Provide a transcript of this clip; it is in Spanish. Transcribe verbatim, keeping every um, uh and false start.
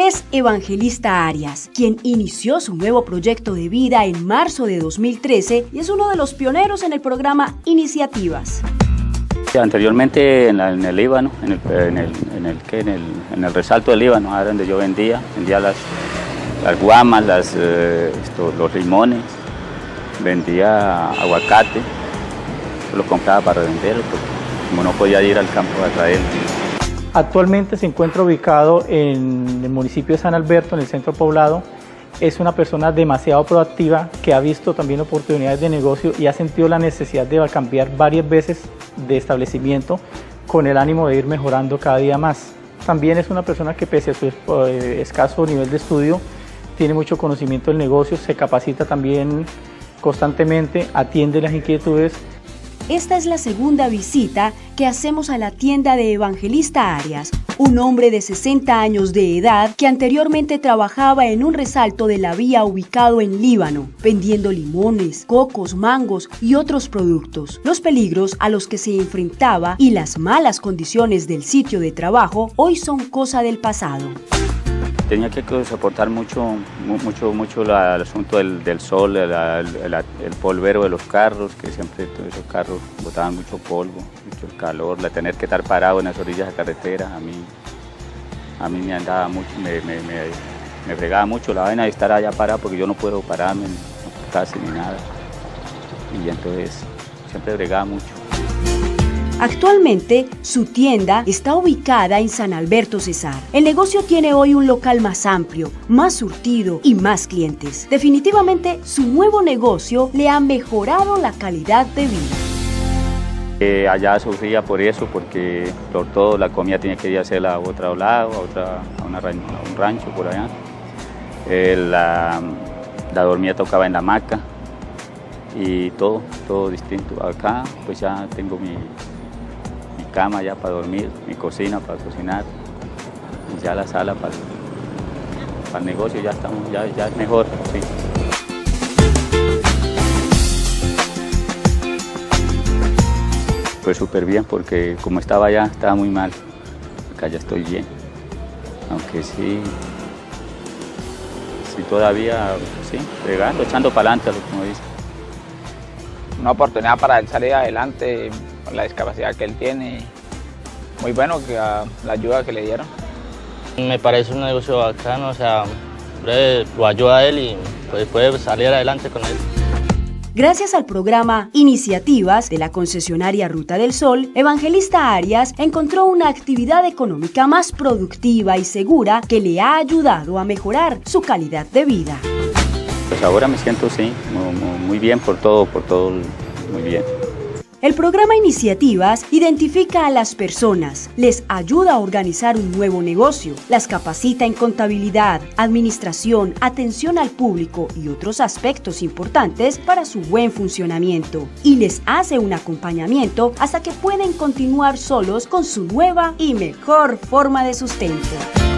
es Evangelista Arias, quien inició su nuevo proyecto de vida en marzo de dos mil trece y es uno de los pioneros en el programa Iniciativas. Anteriormente en, la, en el Líbano, en el, en, el, en, el, en, el, en el resalto del Líbano, era donde yo vendía, vendía las, las guamas, las, eh, esto, los limones, vendía aguacate, lo compraba para venderlo, porque como no podía ir al campo a traerlo. Actualmente se encuentra ubicado en el municipio de San Alberto, en el centro poblado. Es una persona demasiado proactiva que ha visto también oportunidades de negocio y ha sentido la necesidad de cambiar varias veces de establecimiento con el ánimo de ir mejorando cada día más. También es una persona que pese a su escaso nivel de estudio tiene mucho conocimiento del negocio, se capacita también constantemente, atiende las inquietudes. Esta es la segunda visita que hacemos a la tienda de Evangelista Arias, un hombre de sesenta años de edad que anteriormente trabajaba en un resalto de la vía ubicado en Líbano, vendiendo limones, cocos, mangos y otros productos. Los peligros a los que se enfrentaba y las malas condiciones del sitio de trabajo hoy son cosa del pasado. Tenía que soportar mucho, mucho, mucho la, el asunto del, del sol, el, el, el polvero de los carros, que siempre todos esos carros botaban mucho polvo, mucho el calor, la tener que estar parado en las orillas de carretera, a mí, a mí me andaba mucho, me, me, me, me fregaba mucho la vaina de estar allá parado porque yo no puedo pararme, no, casi ni nada, y entonces siempre fregaba mucho. Actualmente, su tienda está ubicada en San Alberto Cesar. El negocio tiene hoy un local más amplio, más surtido y más clientes. Definitivamente, su nuevo negocio le ha mejorado la calidad de vida. Eh, allá sufría por eso, porque por todo la comida tenía que ir a hacerla a otro lado, a, otra, a, una, a un rancho por allá. Eh, la, la dormida tocaba en la hamaca y todo, todo distinto. Acá pues ya tengo mi... mi cama ya para dormir, mi cocina para cocinar y ya la sala para, para el negocio ya estamos, ya, ya es mejor, sí. Fue súper bien porque como estaba allá estaba muy mal, acá ya estoy bien, aunque sí, sí todavía, sí, pegando, echando para adelante, como dice. Una oportunidad para él salir adelante con la discapacidad que él tiene. Muy bueno que, uh, la ayuda que le dieron. Me parece un negocio bacano, o sea, lo ayuda a él y pues, puede salir adelante con él. Gracias al programa Iniciativas de la concesionaria Ruta del Sol, Evangelista Arias encontró una actividad económica más productiva y segura que le ha ayudado a mejorar su calidad de vida. Pues ahora me siento, sí, muy, muy bien por todo, por todo, muy bien. El programa Iniciativas identifica a las personas, les ayuda a organizar un nuevo negocio, las capacita en contabilidad, administración, atención al público y otros aspectos importantes para su buen funcionamiento y les hace un acompañamiento hasta que pueden continuar solos con su nueva y mejor forma de sustento.